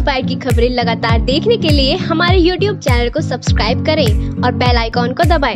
First bite की खबरें लगातार देखने के लिए हमारे YouTube चैनल को सब्सक्राइब करें और बेल आइकॉन को दबाएं।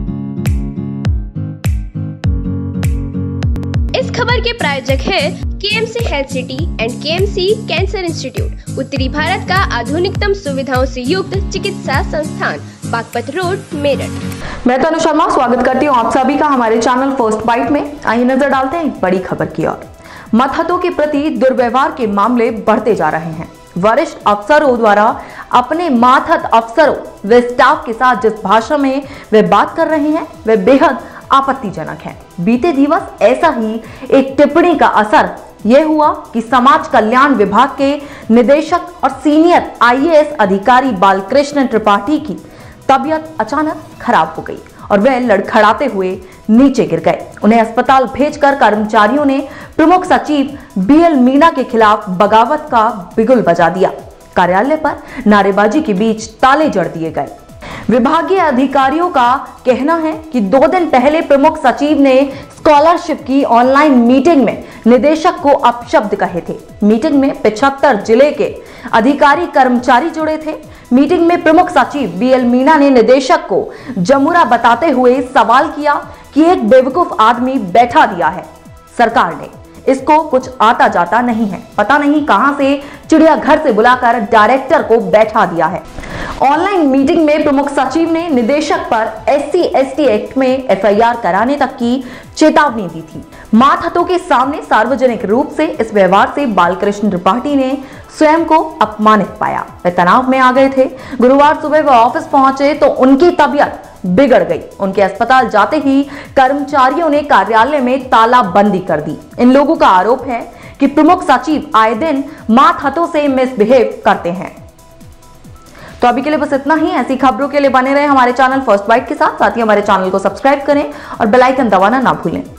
इस खबर के प्रायोजक है KMC health city and KMC cancer institute, उत्तरी भारत का आधुनिकतम सुविधाओं से युक्त चिकित्सा संस्थान, बागपत रोड, मेरठ। मैं तनु शर्मा स्वागत करती हूँ आप सभी का हमारे चैनल फर्स्ट बाइट में। आइए नजर डालते हैं बड़ी खबर की ओर। मतहतों के प्रति दुर्व्यवहार के मामले बढ़ते जा रहे हैं। वरिष्ठ अफसरों द्वारा अपने मातहत अफसरों व स्टाफ के साथ जिस भाषा में वे बात कर रहे हैं वह बेहद आपत्तिजनक है। बीते दिवस ऐसा ही एक टिप्पणी का असर यह हुआ कि समाज कल्याण विभाग के निदेशक और सीनियर IAS अधिकारी बालकृष्ण त्रिपाठी की तबीयत अचानक खराब हो गई और वे लड़खड़ाते हुए नीचे गिर गए। उन्हें अस्पताल भेजकर कर्मचारियों ने प्रमुख सचिव BL मीणा के खिलाफ बगावत का बिगुल बजा दिया। कार्यालय पर नारेबाजी के बीच ताले जड़ दिए गए। विभागीय अधिकारियों का कहना है कि 2 दिन पहले प्रमुख सचिव ने स्कॉलरशिप की ऑनलाइन मीटिंग में निदेशक को अपशब्द कहे थे। मीटिंग में 75 जिले के अधिकारी कर्मचारी जुड़े थे। मीटिंग में प्रमुख सचिव BL मीणा ने निदेशक को जमुरा बताते हुए सवाल किया कि एक बेवकूफ आदमी बैठा दिया है सरकार ने, इसको कुछ आता जाता नहीं है, पता नहीं कहां से चिड़ियाघर से बुलाकर डायरेक्टर को बैठा दिया है। ऑनलाइन मीटिंग में प्रमुख सचिव ने निदेशक पर SC/ST एक्ट में FIR कराने तक की चेतावनी दी थी। मातहतों के सामने सार्वजनिक रूप से इस व्यवहार से बालकृष्ण त्रिपाठी ने स्वयं को अपमानित पाया। वे तनाव में आ गए थे। गुरुवार सुबह वह ऑफिस पहुंचे तो उनकी तबीयत बिगड़ गई। उनके अस्पताल जाते ही कर्मचारियों ने कार्यालय में तालाबंदी कर दी। इन लोगों का आरोप है कि प्रमुख सचिव आए दिन मातहतों से मिसबिहेव करते हैं। तो अभी के लिए बस इतना ही। ऐसी खबरों के लिए बने रहे हमारे चैनल फर्स्ट बाइट के साथ ही हमारे चैनल को सब्सक्राइब करें और बेल आइकन दबाना ना भूलें।